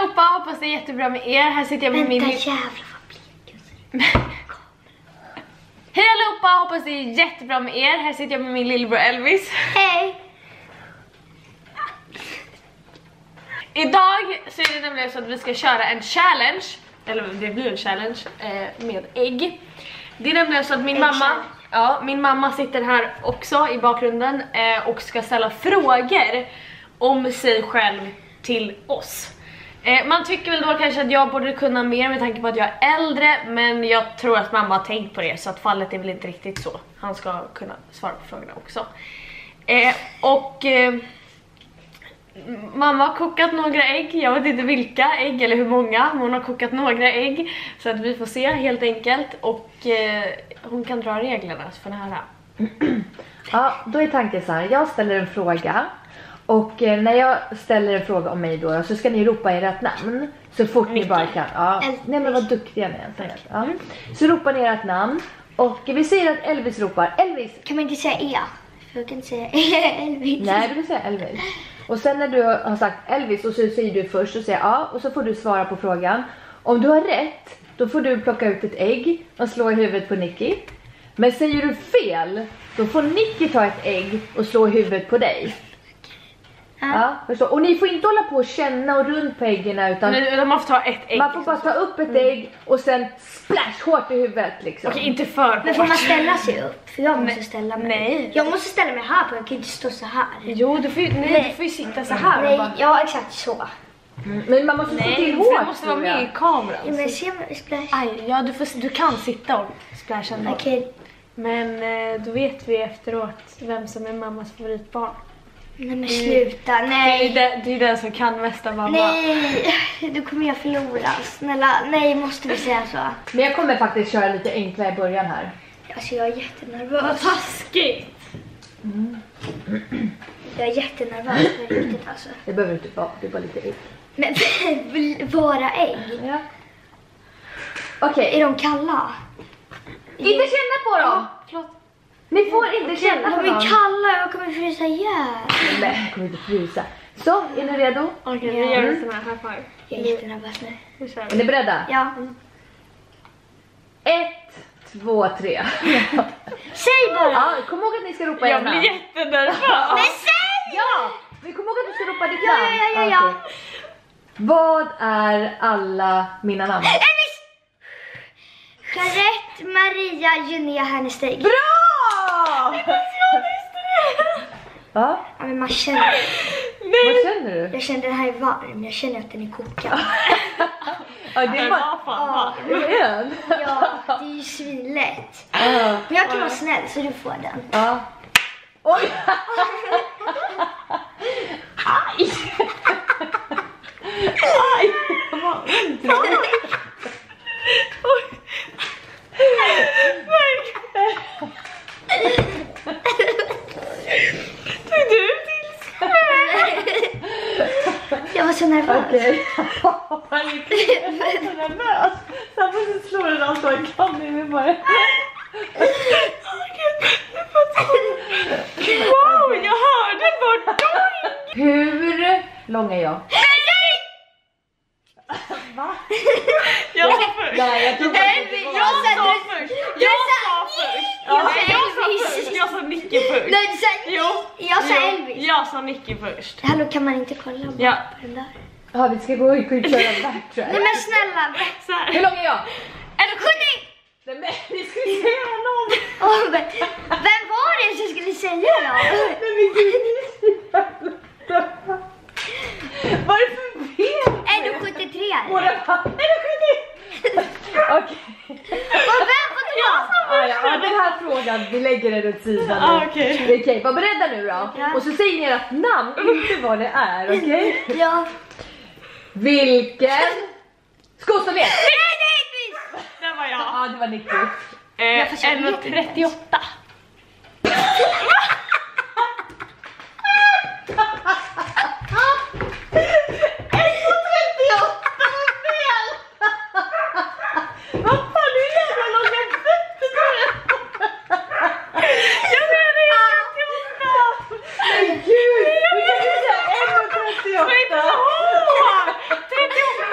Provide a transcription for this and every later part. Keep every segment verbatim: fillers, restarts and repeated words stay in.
allihopa, hoppas det är jättebra med er. Här sitter jag med Vänta, min... jävlar vad blek. Hej allihopa, hoppas det är jättebra med er. Här sitter jag med min lillebror Elvis. Hej! Idag så är det nämligen så att vi ska köra en challenge. Eller det blir en challenge eh, med ägg. Det är nämligen så att min mamma... Ja, min mamma sitter här också i bakgrunden eh, och ska ställa frågor om sig själv till oss. Eh, man tycker väl då kanske att jag borde kunna mer med tanke på att jag är äldre, men jag tror att mamma har tänkt på det, så att fallet är väl inte riktigt så. Han ska kunna svara på frågorna också. Eh, och eh, mamma har kokat några ägg, jag vet inte vilka ägg eller hur många, men hon har kokat några ägg så att vi får se helt enkelt, och eh, hon kan dra reglerna för det här. Ja, då är tanken så här. Jag ställer en fråga. Och eh, när jag ställer en fråga om mig då, så ska ni ropa ert namn så fort ni bara kan. Ja. Nej men vad duktiga ni är. Ja. Så ropar ni ert namn. Och vi säger att Elvis ropar Elvis. Kan man inte säga E? För jag kan inte säga Elvis. Nej, du säger Elvis. Och sen när du har sagt Elvis och så säger du först och säger ja, och så får du svara på frågan. Om du har rätt, då får du plocka ut ett ägg och slå i huvudet på Nicky. Men säger du fel, då får Nicky ta ett ägg och slå i huvudet på dig. Ja, förstå. Och ni får inte hålla på och känna och runt på äggen, utan Nej, man får ta ett ägg. Man får bara ta upp ett ägg och sen splash hårt i huvudet liksom. Okej, inte för Men får man ställa sig upp? För jag måste ställa mig. Nej. Jag måste ställa mig här, för jag kan inte stå så här. Jo, du får ju, nej, Nej. Du får ju sitta så här. Nej, Och bara, ja exakt så. Mm. Men man måste nej, stå till för hårt. du måste vara tror jag. med i kameran. Ja, men så- ser man splash? Aj, ja, du, får, du kan sitta och splasha ändå. Okej. Men eh, då vet vi efteråt vem som är mammas favoritbarn. Nej men sluta, Det är, nej. det, det är den som kan mest av mamma. Nej, då kommer jag förlora. Snälla, nej måste vi säga så. Men jag kommer faktiskt köra lite enklare i början här. Alltså jag är Vad jättenervös. taskigt! Jag är jättenervös på riktigt alltså. Det behöver inte vara, det är bara lite ägg. Men våra ägg, Ja. Okej, är de kalla? inte känna på dem! Förlåt. Ni får inte känna på De är dem. kalla, jag kommer frysa ihjäl. Nej, jag kommer inte frysa. Så, är ni redo? Okej, Ja. vi gör en sån här high five. Jag är jättenervös nu. Nu kör Är vi. ni beredda? Ja. Ett, två, tre. Säg bara! Ja, kom ihåg att ni ska ropa Jag era blir namn. jättenervös. Men säg! Ja, men kom ihåg att du ska ropa ditt Ja, namn. ja, ja, ja. Okej. Vad är alla mina namn? Elvis! Jeanette, Maria, Linnea, Hernesteg. Bra! Ja, Ja, men man känner, vad känner du? jag känner den här är varm, jag känner att den är kokad. Ja, det Det är var bara... fan varm. Vad är den? Ja, det är ju svinlätt. Ja. Men jag kan vara snäll så du får den. Ja. Oj! Aj! Aj! Vad ont det var. Tog du till? Jag var så nervös. Okej. Jag är så nervös. Samtidigt slår den alltså en kam i mig bara. Wow, jag hörde bara dong! Hur lång är jag? Va? Jag sa först. Nej, jag tror Nej, faktiskt jag det var- sa- Jag sa först. Jag sa först. Jag Ja, sa jag sa Elvis. först. Jag sa Nicky först. Nej, du sa, Jo. jag sa Jo, Elvis. Jag sa Nicky först. Hallå, kan man inte kolla på Ja. den där? Ja, vi ska gå och köra en backtrack. Nej men snälla, Så här. Hur lång är jag? är du sjuttio? Nej, men vi ska säga någon. Åh, men, vem var det som skulle säga då? Nej, men gud, ni är så jävla- vad är det för fel? Är du sjuttiotre? Båda bara, är du sjuttio? Okej. Och vem var det? Ja, ja, ja, den här frågan, vi lägger den åt sidan Ah, nu. okej. Okej, var beredda nu då. Ja. Och så säger ni ert namn, inte vad det är, okej? Ja. Vilken skostorlek? Nej, det är Elvis! Där var jag. Ja, det var Nicky. Eh, fast jag vet en inte trettioåtta. Vad fan, du är jävla långa fötter du är. Jag menar det är trettioåtta. Men gud, hur kan du säga en och trettioåtta? trettioåtta.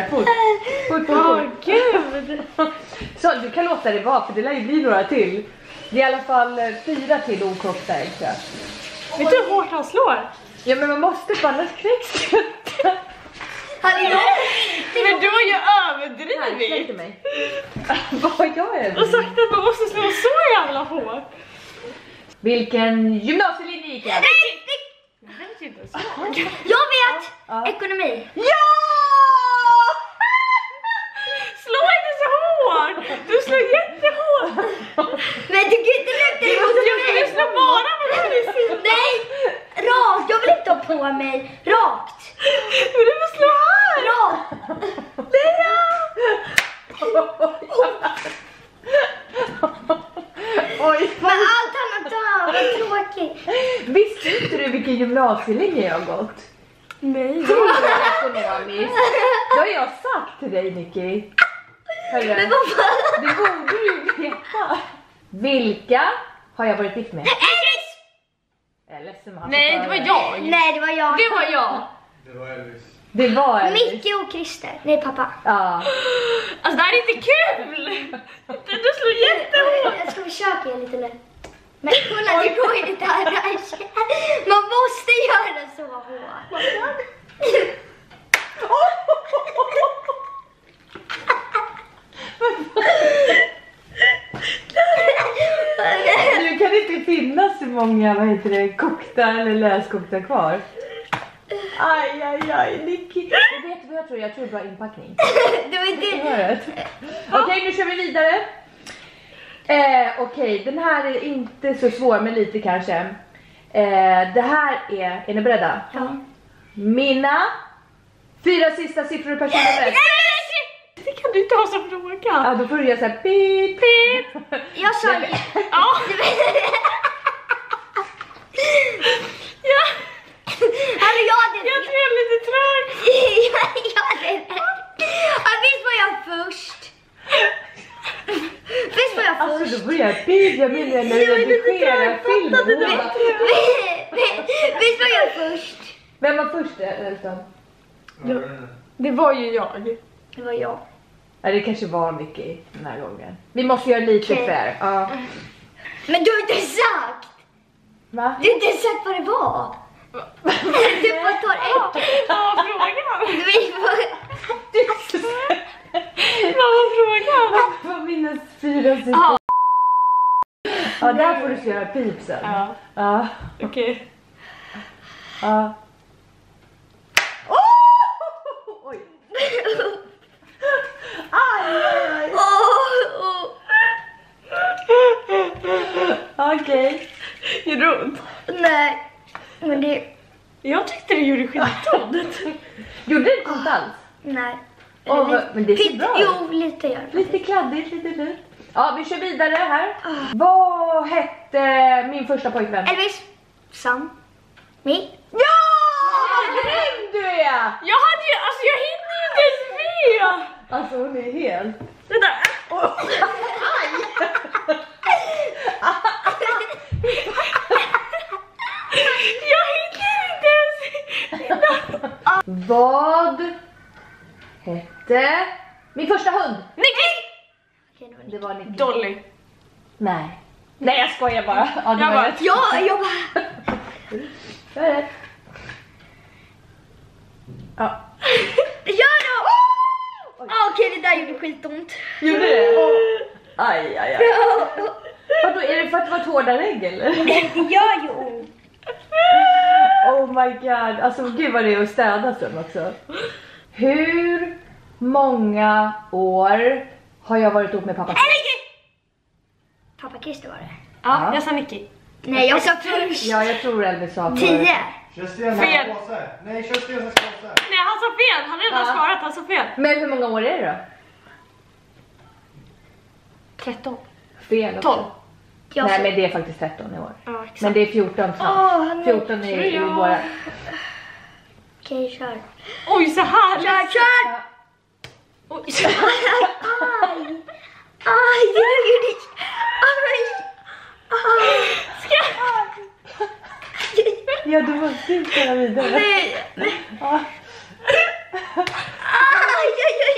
fort. Fort, fort, Åh fort. gud. Så du kan låta det vara, för det lär ju bli några till. Det är i alla fall eh, fyra till okokta ägg, tror jag. Vet du hur hårt han slår? Ja, men man måste, för annars knäcks det. Han är Men du har ju Nej, överdrivit. släckte mig. Vad gör jag? Och sagt att man måste slå så jävla hårt. Vilken gymnasielinje gick jag? Nej, nej. Jag vet inte så. Jag vet! Ja. Ekonomi. Ja! Slå inte så hårt! Du slår jättehårt! Men du kan inte lukta det mot Jag skulle mig. slå bara på dig. Nej, rakt. Jag vill inte ha på mig. Rakt. Men du får slå här! Rakt. Oj, Men allt annat dör. Vad tråkigt. visste inte du vilken gymnasielinje jag har gått? Nej. Ekonomiskt. Det har jag sagt till dig, Nicky. Hörru, Men vad fan? det borde du veta. Vilka har jag varit gift med? Elvis! Jag är ledsen, men han Nej, får det var höra. jag. Nej, det var jag. Det var jag. Det var Elvis. Det var Elvis. Micke och Christer. Nej, pappa. Ja. Alltså det här är inte kul! Du, du slår jättehårt! Jag ska försöka lite nu. Men kolla, det går ju inte annars. Man måste göra så hårt. Nu kan det inte finnas så många, vad heter det, kokta eller löskokta kvar. Aj, aj, aj, Nicky. Jag vet vad jag tror, jag tror bra inpackning. Det var inte... Okej, okay, nu kör vi vidare. Eh, Okej, okay, den här är inte så svår, men lite kanske. Eh, det här är, är ni beredda? Ja. Mina fyra sista siffror per kilometer. Det kan du inte ha som fråga. Ja, då får du göra såhär pip, pip. Jag sa ju... Ja. Ja. Hallå, jag hade... Jag tror jag är lite trög. Jag hade... Ja, visst var jag först. Visst var jag Alltså först. då börjar jag pip, jag menar när jag redigerar filmen. Visst var jag först. Vem var först, Elton? Det var ju jag. Det var jag. Ja, det kanske var mycket den här gången. Vi måste göra lite Okej. fair. Ja. Men du har inte sagt. Va? Du har inte sagt vad det var. Du får ta ett. Vad var frågan? Vi får... Vad var frågan? Vad var mina fyra siffror? Ja, där får du göra pip sen. Ja, Ja. okej. Ja. Oh! Oj. Aj, aj, aj. Åh, åh. Okej. Gör det ont? Nej, men det... Jag tyckte det gjorde skitont. Gjorde det inte ont alls? Nej. Åh, Eller vad- men det ser pitt- bra ut. Jo, lite gör det. Lite kladdigt, lite fult. Ja, vi kör vidare här. Vad hette min första pojkvän? Elvis. Sam. Mi. Ja! Vad grym du är! Jag hade ju, alltså jag hinner ju inte ens med. Alltså hon är helt... Vänta. Jag hinner inte ens. Vad hette min första hund? Nicky! Okej, då var Det var Nicky. Dolly. Nej. Nej, jag skojar bara. Ja, det Jag var bara, rätt. Ja, jag bara... Det var rätt. Ja. Gör då! Ah, okej, det där gjorde skitont. Gjorde det? Aj, aj, aj. Vadå, är det för att det var ett hårdare ägg eller? Det gör ju ont. Oh my god. Alltså gud vad det är att städa sen också. Hur många år har jag varit ihop med pappa? Pappa Christer var det. Ja, Ja. jag sa Nicky. Nej, jag sa först. Ja, jag tror Elvis sa förut. Tio. Kör sten, Fel. sax, påse. Nej, kör sten, sax, påse. Nej, han sa fel. Han har redan Ja. svarat. Han sa fel. Men hur många år är det då? tretton. Fel också. tolv. Jag Nej, sa... men det är faktiskt tretton i år. Ja, exakt. Men det är fjorton snart. Åh, nej. fjorton är i Ja. våra. Okej, kör. Oj, så här. Kör, kör! Oj, så här. Aj! Aj, det gjorde... Aj! Aj! Ja, du måste ju köra vidare. Nej, nej. Ja. Aj, aj,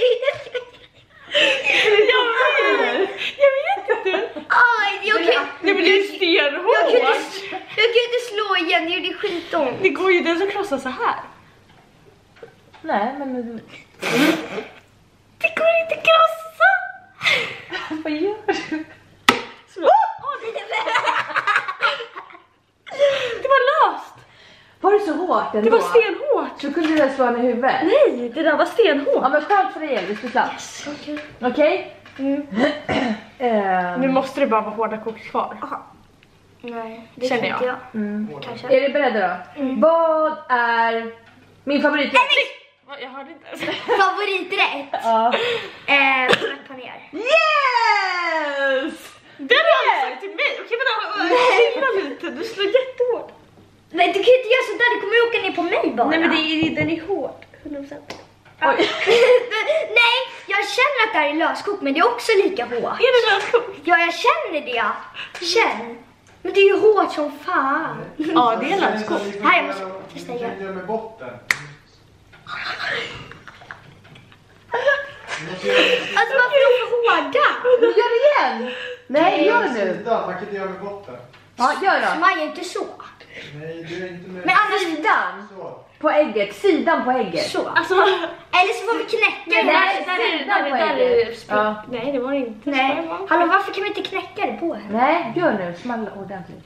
kan ju inte, jag kan ju inte slå igen, det gjorde skitont. Det går ju inte ens att krossa så här. Nej, men... Det går inte att krossa. Vad gör du? Så... Oh, det var löst. Var det så hårt ändå? Det var stenhårt. Så kunde du väl slå henne i huvudet? Nej, det där var stenhårt. Ja, men skönt för dig Elvis, du slapp. Yes. Okej? Okay? Mm. Ehm, Nu måste det bara vara hårda kok kvar. Nej, det Känner känner jag. jag. mm. Kanske. Är du beredda då? Mm. Vad är min favorit? Va, jag hörde inte ens. Favoriträtt? Ja. Eh, paner. Yes! Den har du sagt till mig. Okej, men då, chilla lite. Du slår jättehårt. Nej, du kan ju inte göra sådär, det kommer ju åka ner på mig bara. Nej, men det är, den är hård. hundra procent. Oj. Nej, jag känner att det här är löskok, men det är också lika hårt. Är det löskok? Ja, jag känner det. Känn. Men det är ju hårt som fan. Ja, det är löskok. Här, jag måste testa igen. Jag med botten. Alltså, varför är de för hårda? Men gör det igen! Nej, gör nu! Sidan, man kan inte göra med botten. Ja, gör då. Man gör inte så. Nej, du är inte med. Men annars, Sidan Så. på ägget, sidan på ägget. så. Alltså, Eller så får vi knäcka nej, det. där, där, är- där, är- där är Ja. sprutt. Nej, det var det inte. Nej, hallå, varför kan vi inte knäcka det på henne? Nej, gör nu. Smalla ordentligt.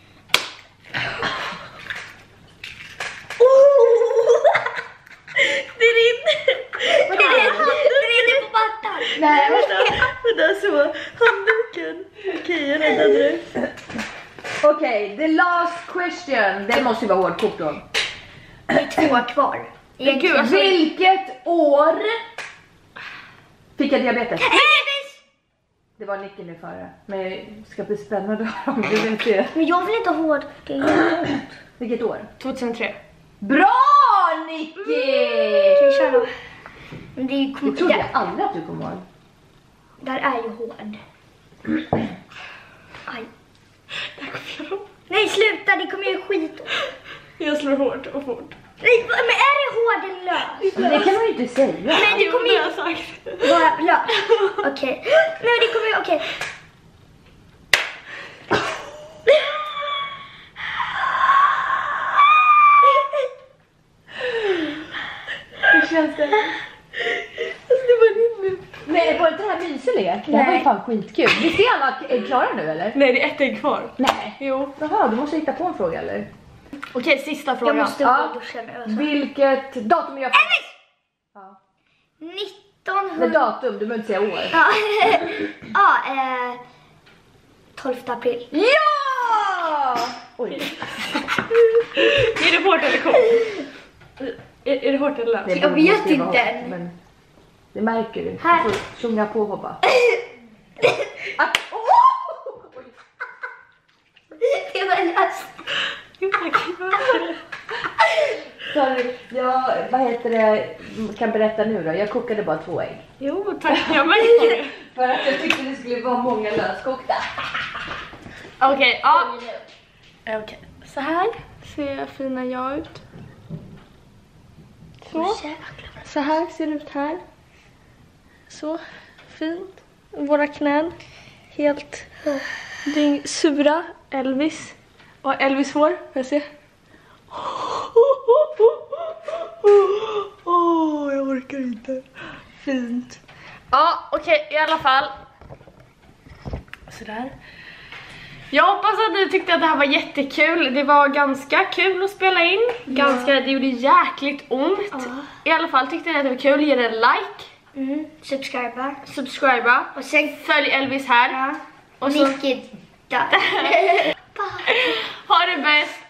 Det rinner. Och det rinner, det rinner på mattan. Nej, Vänta, så. Handduken. Okej, jag räddade det. okej, the last question. Det måste ju vara hårdkokt då. Det är två kvar. Men gud, alltså, Vilket år fick jag diabetes? Elvis! Det var Nicky nu före. Men det ska bli spännande om du vill se. Men jag vill inte ha hård grejer. Vilket år? tjugohundratre. Bra Nicky! Ska vi köra då? Men det är ju... Det trodde där, jag aldrig att du kom ihåg. där är ju hård. Aj. Nej, sluta, det kommer ju skit. Jag slår hårt och fort. Nej, men är det hård eller lös? Men det kan man ju inte säga. Men det kommer ju jag sagt. vara lös. Okej. Nej, det kommer ju... Okej. Hur känns det? Det var rimligt. Nej, var inte det här myselek? Det här var ju Nej. fan skitkul. Vi ser alla är klara nu eller? Nej, det är ett ägg kvar. Nej. Jo. Jaha, du måste hitta på en fråga eller? Okej, sista Jag frågan. måste Ja. gå och duscha nu. Alltså. Vilket datum är jag? Elvis! Ja. Med nittonhundra... datum, du behöver inte säga år. Ja, ja eh, tolfte april. Ja! Oj, Är det hårt eller kokt? Är, är det hårt eller löst? det Jag borde vet måste ju vara inte. hårt, men det märker du. Här. Du får sjunga på hoppa. Att, oh! Det var löst. Jo, tack. Sorry, jag, vad heter det, kan berätta nu då. Jag kokade bara två ägg. Jo, tack. Jag märker det. För att jag tyckte det skulle vara många löskokta. Okej, ja. Okej, så här ser fina jag ut. Så. Så här ser det ut här. Så fint. Våra knän helt dyng sura. Elvis. Och Elvis hår, får jag se? Åh, oh, jag orkar inte. Fint. Ja, okej, i alla fall. Sådär. Jag hoppas att ni tyckte att det här var jättekul. Det var ganska kul att spela in. Ganska, det gjorde jäkligt ont. Ja. I alla fall tyckte ni att det var kul. Ge det en like. Mm. Subscriba. Subscriba. Och sen... Följ Elvis här. Ja. Och så, Nicky där. ha det bäst.